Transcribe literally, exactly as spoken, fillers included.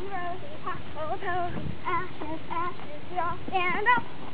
and rosy, hot cold toes, ashes, ashes, we all stand up.